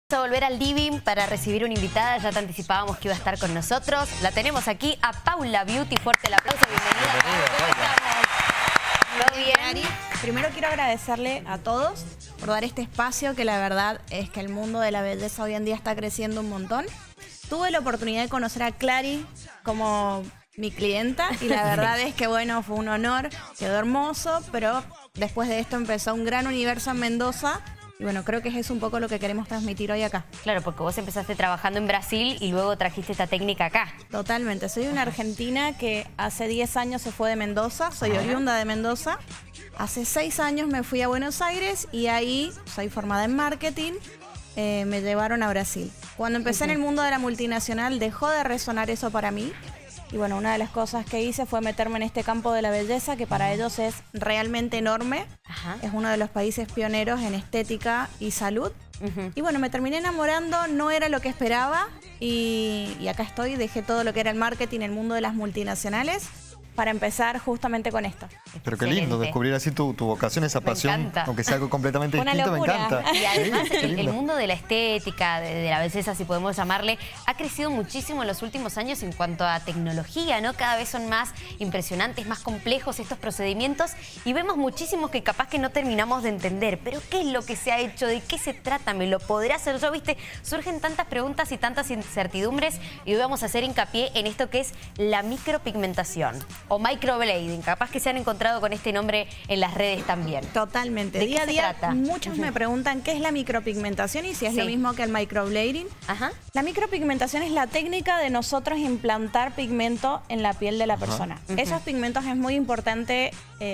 Vamos a volver al living para recibir una invitada. Ya te anticipábamos que iba a estar con nosotros. La tenemos aquí a Paula Beauty. Fuerte el aplauso. Bienvenida. ¿Cómo estamos? ¿Todo bien? Primero quiero agradecerle a todos por dar este espacio, que la verdad es que el mundo de la belleza hoy en día está creciendo un montón. Tuve la oportunidad de conocer a Clary como mi clienta y la verdad es que bueno, fue un honor, quedó hermoso, pero después de esto empezó un gran universo en Mendoza. Y bueno, creo que es un poco lo que queremos transmitir hoy acá. Claro, porque vos empezaste trabajando en Brasil y luego trajiste esta técnica acá. Totalmente. Soy una argentina que hace 10 años se fue de Mendoza. Soy oriunda de Mendoza. Hace 6 años me fui a Buenos Aires y ahí soy formada en marketing. Me llevaron a Brasil. Cuando empecé en el mundo de la multinacional dejó de resonar eso para mí. Y bueno, una de las cosas que hice fue meterme en este campo de la belleza, que para ellos es realmente enorme. Es uno de los países pioneros en estética y salud. Y bueno, me terminé enamorando, no era lo que esperaba. Y acá estoy, dejé todo lo que era el marketing, el mundo de las multinacionales, para empezar justamente con esto. Pero qué lindo descubrir así tu vocación, esa pasión, aunque sea algo completamente distinto, me encanta. Y además el mundo de la estética, de la belleza, si podemos llamarle, ha crecido muchísimo en los últimos años en cuanto a tecnología, ¿no? Cada vez son más impresionantes, más complejos estos procedimientos y vemos muchísimos que capaz que no terminamos de entender. Pero ¿qué es lo que se ha hecho? ¿De qué se trata? ¿Me lo podré hacer yo? ¿Viste? Surgen tantas preguntas y tantas incertidumbres y hoy vamos a hacer hincapié en esto que es la micropigmentación. O microblading, capaz que se han encontrado con este nombre en las redes también. Totalmente. Día a día muchos me preguntan qué es la micropigmentación y si es lo mismo que el microblading. La micropigmentación es la técnica de nosotros implantar pigmento en la piel de la persona. Esos pigmentos es muy importante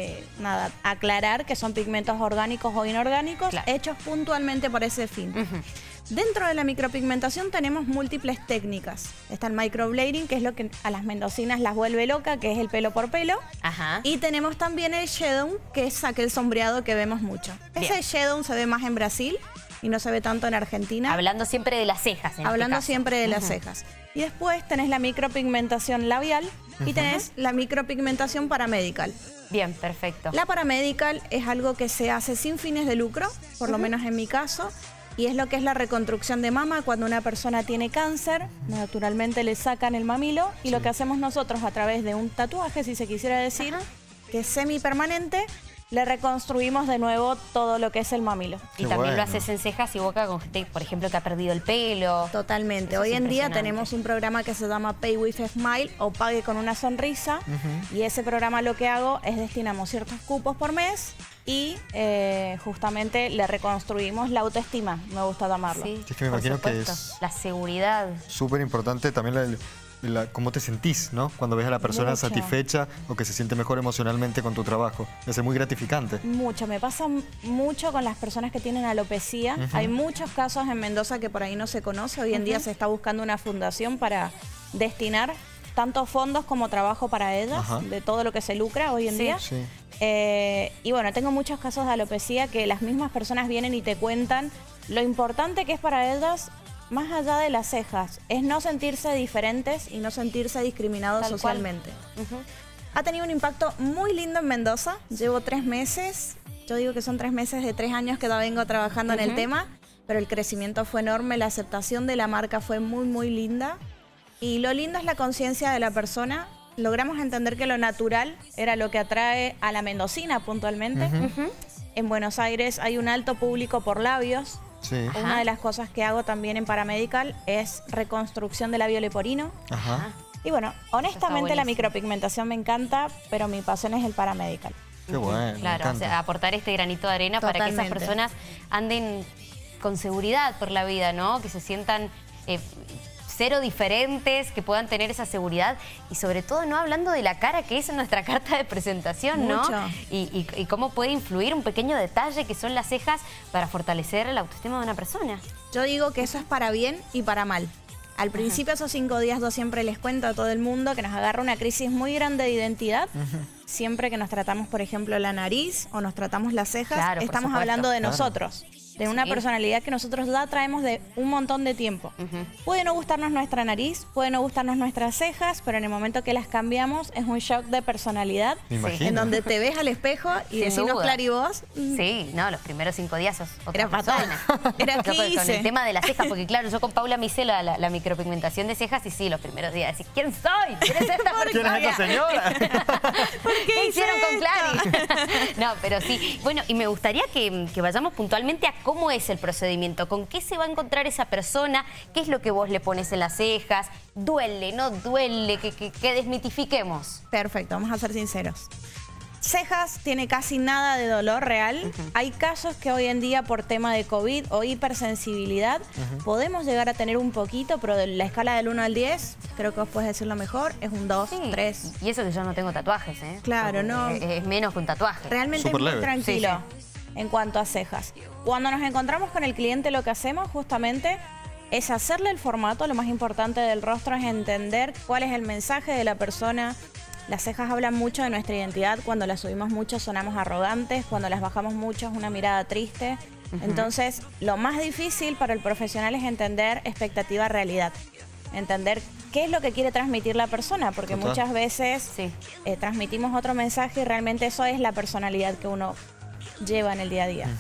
aclarar que son pigmentos orgánicos o inorgánicos, hechos puntualmente para ese fin. Dentro de la micropigmentación tenemos múltiples técnicas. Está el microblading, que es lo que a las mendocinas las vuelve loca, que es el pelo por pelo. Y tenemos también el shadow, que es aquel sombreado que vemos mucho. Ese shadow se ve más en Brasil y no se ve tanto en Argentina. Hablando siempre de las cejas. Hablando siempre de las cejas. Y después tenés la micropigmentación labial y tenés la micropigmentación paramedical. Bien, perfecto. La paramedical es algo que se hace sin fines de lucro, por lo menos en mi caso. Y es lo que es la reconstrucción de mama cuando una persona tiene cáncer. Naturalmente le sacan el mamilo y lo que hacemos nosotros a través de un tatuaje, si se quisiera decir, que es semipermanente, le reconstruimos de nuevo todo lo que es el mamilo. Y también lo haces en cejas y boca con gente, por ejemplo, que ha perdido el pelo. Totalmente. Hoy en día tenemos un programa que se llama Pay with a Smile o Pague con una sonrisa. Y ese programa lo que hago es destinamos ciertos cupos por mes y justamente le reconstruimos la autoestima, me gusta llamarlo. Sí, es que me imagino que es la seguridad. Súper importante también cómo te sentís, ¿no? Cuando ves a la persona satisfecha o que se siente mejor emocionalmente con tu trabajo. Es muy gratificante. Mucho. Me pasa mucho con las personas que tienen alopecia. Hay muchos casos en Mendoza que por ahí no se conoce. Hoy en día se está buscando una fundación para destinar tanto fondos como trabajo para ellas, de todo lo que se lucra hoy en día. Y bueno, tengo muchos casos de alopecia que las mismas personas vienen y te cuentan lo importante que es para ellas. Más allá de las cejas, es no sentirse diferentes y no sentirse discriminados socialmente. Ha tenido un impacto muy lindo en Mendoza. Llevo 3 meses. Yo digo que son 3 meses de 3 años que ya vengo trabajando en el tema, pero el crecimiento fue enorme, la aceptación de la marca fue muy, muy linda. Y lo lindo es la conciencia de la persona. Logramos entender que lo natural era lo que atrae a la mendocina puntualmente. En Buenos Aires hay un alto público por labios. Una de las cosas que hago también en Paramedical es reconstrucción de labio leporino. Y bueno, honestamente la micropigmentación me encanta, pero mi pasión es el Paramedical. Qué bueno, claro, o sea, aportar este granito de arena para que esas personas anden con seguridad por la vida, ¿no? Que se sientan cero diferentes, que puedan tener esa seguridad y sobre todo no hablando de la cara que es en nuestra carta de presentación, ¿no? Y cómo puede influir un pequeño detalle que son las cejas para fortalecer la autoestima de una persona. Yo digo que eso es para bien y para mal. Al principio, esos 5 días, yo siempre les cuento a todo el mundo que nos agarra una crisis muy grande de identidad. Siempre que nos tratamos, por ejemplo, la nariz o nos tratamos las cejas, estamos hablando de nosotros. de una Sí. personalidad que nosotros ya traemos de un montón de tiempo. Puede no gustarnos nuestra nariz, puede no gustarnos nuestras cejas, pero en el momento que las cambiamos es un shock de personalidad. Me imagino. En donde te ves al espejo y Sin decimos duda. clarivos. Sí, no, los primeros 5 días sos otra Era fatal. persona. Era, Yo ¿qué con hice? el tema de las cejas, porque claro, yo con Paula me hice la micropigmentación de cejas y sí, los primeros días decís, ¿quién soy? ¿Quién es esta ¿Quién es esta señora? ¿Qué hice hicieron con esto? Clary? No, pero sí. Bueno, y me gustaría que vayamos puntualmente a cómo es el procedimiento, con qué se va a encontrar esa persona, qué es lo que vos le pones en las cejas, duele, no duele, que desmitifiquemos. Perfecto, vamos a ser sinceros. Cejas tiene casi nada de dolor real. Hay casos que hoy en día por tema de COVID o hipersensibilidad podemos llegar a tener un poquito, pero de la escala del 1 al 10, creo que vos podés decirlo mejor, es un 2, 3. Y eso que yo no tengo tatuajes, ¿eh? Claro, Porque no. Es menos que un tatuaje. Realmente Súper es muy leve. tranquilo en cuanto a cejas. Cuando nos encontramos con el cliente, lo que hacemos justamente es hacerle el formato. Lo más importante del rostro es entender cuál es el mensaje de la persona. Las cejas hablan mucho de nuestra identidad. Cuando las subimos mucho sonamos arrogantes. Cuando las bajamos mucho es una mirada triste. Entonces, lo más difícil para el profesional es entender expectativa-realidad. Entender qué es lo que quiere transmitir la persona. Porque Total. muchas veces transmitimos otro mensaje y realmente eso es la personalidad que uno lleva en el día a día.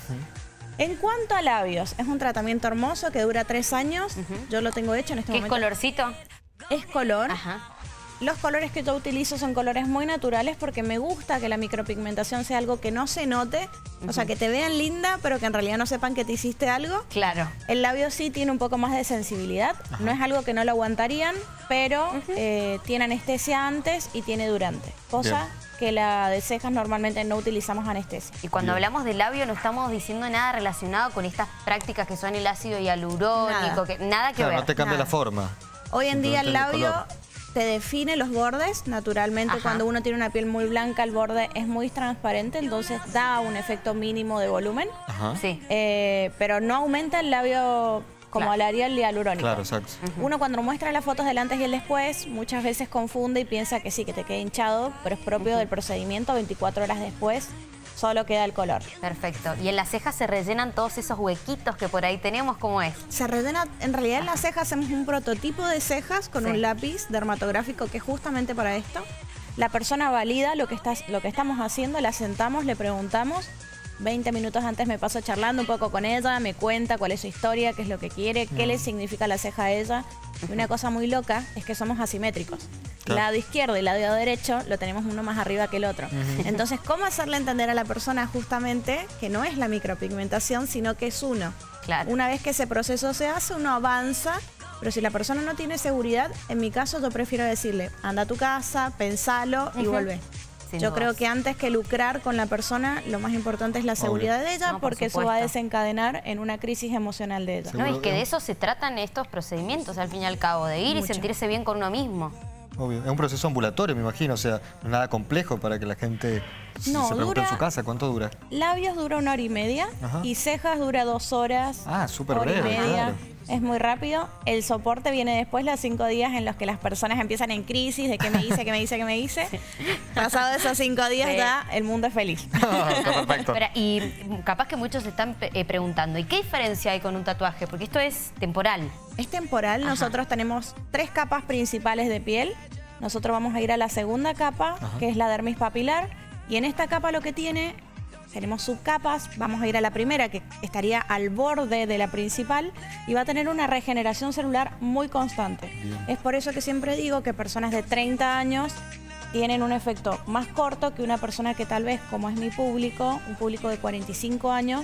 En cuanto a labios, es un tratamiento hermoso que dura 3 años. Yo lo tengo hecho en este ¿Qué es momento. colorcito? Es color. Ajá. Los colores que yo utilizo son colores muy naturales porque me gusta que la micropigmentación sea algo que no se note, o sea, que te vean linda, pero que en realidad no sepan que te hiciste algo. Claro. El labio sí tiene un poco más de sensibilidad, no es algo que no lo aguantarían, pero tiene anestesia antes y tiene durante, cosa que la de cejas normalmente no utilizamos anestesia. Y cuando hablamos de labio no estamos diciendo nada relacionado con estas prácticas que son el ácido hialurónico, nada que Claro, ver. no te cambia Nada. la forma. Hoy en día el Simplemente labio color. te define los bordes. Naturalmente, Ajá. cuando uno tiene una piel muy blanca, el borde es muy transparente, entonces da un efecto mínimo de volumen. Ajá. Sí. Pero no aumenta el labio como Claro. el Arial hialurónico. Claro, exacto. Uno cuando muestra las fotos del antes y el después, muchas veces confunde y piensa que sí, que te queda hinchado, pero es propio del procedimiento. 24 horas después solo queda el color. Perfecto. Y en las cejas se rellenan todos esos huequitos que por ahí tenemos, ¿cómo es? Se rellena, en realidad en las cejas hacemos un prototipo de cejas con un lápiz dermatográfico que es justamente para esto. La persona valida lo que estamos haciendo, la sentamos, le preguntamos. 20 minutos antes me paso charlando un poco con ella, me cuenta cuál es su historia, qué es lo que quiere, qué le significa la ceja a ella. Y una cosa muy loca es que somos asimétricos. Claro. Lado izquierdo y lado derecho lo tenemos uno más arriba que el otro. Entonces, ¿cómo hacerle entender a la persona justamente que no es la micropigmentación, sino que es uno? Claro. Una vez que ese proceso se hace, uno avanza, pero si la persona no tiene seguridad, en mi caso yo prefiero decirle, anda a tu casa, pensalo y volvé. Sin Yo dudas. creo que antes que lucrar con la persona, lo más importante es la seguridad de ella, No, por porque eso va a supuesto. desencadenar en una crisis emocional de ella. No, es que de eso se tratan estos procedimientos, al fin y al cabo, de ir y Mucho. sentirse bien con uno mismo. Obvio. Es un proceso ambulatorio, me imagino. O sea, no es nada complejo para que la gente No, se pregunte en dura- su casa. ¿Cuánto dura? Labios dura 1 hora y media Ajá. y cejas dura 2 horas. Ah, súper hora y breve, media. claro. Es muy rápido. El soporte viene después, los 5 días en los que las personas empiezan en crisis de qué me hice, qué me hice, qué me hice. Pasado esos 5 días Sí. ya el mundo es feliz. Está perfecto. Espera, y capaz que muchos se están preguntando, ¿y qué diferencia hay con un tatuaje? Porque esto es temporal. Es temporal. Ajá. Nosotros tenemos 3 capas principales de piel. Nosotros vamos a ir a la segunda capa, que es la dermis papilar. Y en esta capa lo que tiene, tenemos subcapas. Vamos a ir a la primera, que estaría al borde de la principal. Y va a tener una regeneración celular muy constante. Bien. Es por eso que siempre digo que personas de 30 años tienen un efecto más corto que una persona que tal vez, como es mi público, un público de 45 años,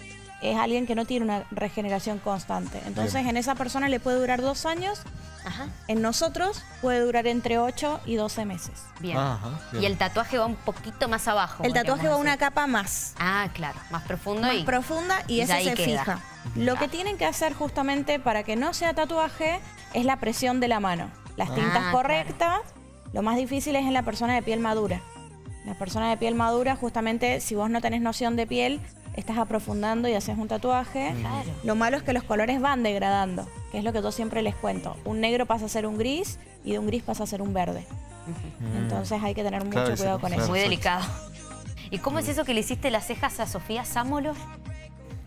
es alguien que no tiene una regeneración constante. Entonces, Bien. en esa persona le puede durar 2 años. Ajá. En nosotros puede durar entre 8 y 12 meses. Bien. Ajá, bien. Y el tatuaje va un poquito más abajo. El tatuaje va podríamos una decir. capa más, Ah, claro, más profundo más y... profunda y ya ese ahí se queda. fija. Lo que tienen que hacer justamente para que no sea tatuaje es la presión de la mano. Las tintas Ah, correctas. Lo más difícil es en la persona de piel madura. La persona de piel madura, justamente, si vos no tenés noción de piel, estás aprofundando y haces un tatuaje. Claro. Lo malo es que los colores van degradando, que es lo que yo siempre les cuento. Un negro pasa a ser un gris y de un gris pasa a ser un verde. Entonces hay que tener mucho Claro, cuidado con claro. eso. Muy Perfecto. delicado. ¿Y cómo es eso que le hiciste las cejas a Sofía Sámolo?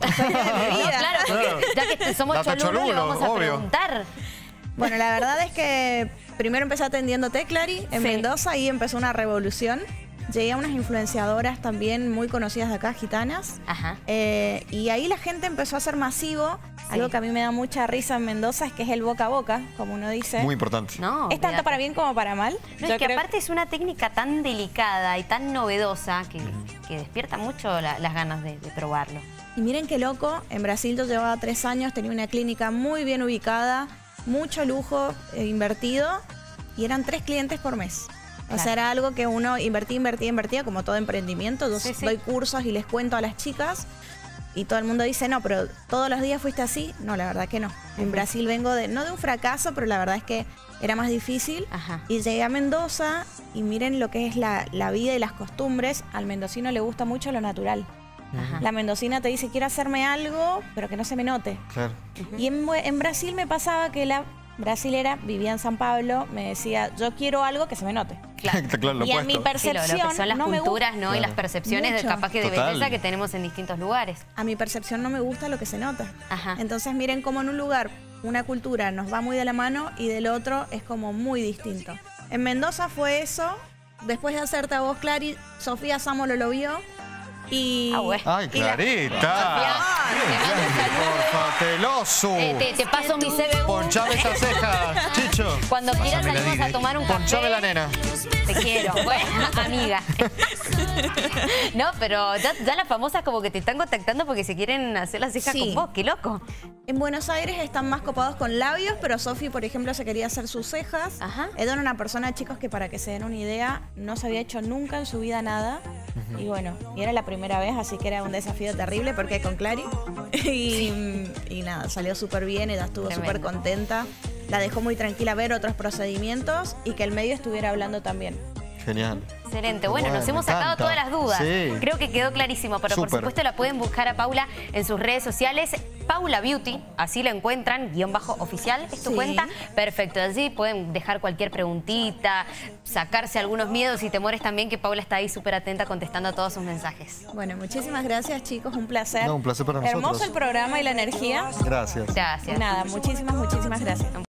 historia de mi vida. Claro, porque ya que somos cholulos, le vamos a preguntar. Bueno, la verdad es que primero empecé atendiendo Teclari en Mendoza y empezó una revolución. Llegué a unas influenciadoras también muy conocidas de acá, gitanas. Ajá. Y ahí la gente empezó a ser masivo. Algo que a mí me da mucha risa en Mendoza es que es el boca a boca, como uno dice. Muy importante. No, es tanto para bien como para mal. No, es que aparte es una técnica tan delicada y tan novedosa que despierta mucho las ganas de probarlo. Y miren qué loco, en Brasil yo llevaba 3 años, tenía una clínica muy bien ubicada, mucho lujo invertido y eran 3 clientes por mes. O sea, era algo que uno invertía, como todo emprendimiento. Yo doy cursos y les cuento a las chicas y todo el mundo dice, no, pero ¿todos los días fuiste así? No, la verdad que no. En Brasil vengo no de un fracaso, pero la verdad es que era más difícil. Y llegué a Mendoza y miren lo que es la vida y las costumbres. Al mendocino le gusta mucho lo natural. La mendocina te dice, quiero hacerme algo, pero que no se me note. Claro. Y en Brasil me pasaba que la brasilera vivía en San Pablo, me decía, yo quiero algo que se me note. Claro, y en mi percepción, lo que son las culturas, ¿no? Y las percepciones capaz que de belleza que tenemos en distintos lugares. A mi percepción no me gusta lo que se nota. Entonces miren cómo en un lugar, una cultura nos va muy de la mano y del otro es como muy distinto. En Mendoza fue eso. Después de hacerte a vos, Clary, Sofía Sámolo lo vio. Y, ¡ay, Clarita! ¡Teloso! Te paso mi CBU. Ponchame esas cejas, Chicho. Cuando quieras salimos a tomar un café. Ponchame la nena. Te quiero. Bueno, amiga. No, pero ya las famosas como que te están contactando porque se quieren hacer las cejas con vos. ¡Qué loco! En Buenos Aires están más copados con labios, pero Sofi, por ejemplo, se quería hacer sus cejas. Ella era una persona, chicos, que para que se den una idea, no se había hecho nunca en su vida nada. Y bueno, y era la primera vez, así que era un desafío terrible porque con Clary. Y nada, salió súper bien, ella estuvo súper contenta. La dejó muy tranquila a ver otros procedimientos y que el medio estuviera hablando también. Genial. Excelente. Bueno, nos hemos sacado todas las dudas. Creo que quedó clarísimo, pero por supuesto la pueden buscar a Paula en sus redes sociales. Paula Beauty, así la encuentran, _oficial, ¿es tu cuenta? Perfecto, allí pueden dejar cualquier preguntita, sacarse algunos miedos y temores también, que Paula está ahí súper atenta contestando a todos sus mensajes. Bueno, muchísimas gracias, chicos, un placer. No, un placer para nosotros. Hermoso el programa y la energía. Gracias. Gracias. Nada, muchísimas gracias.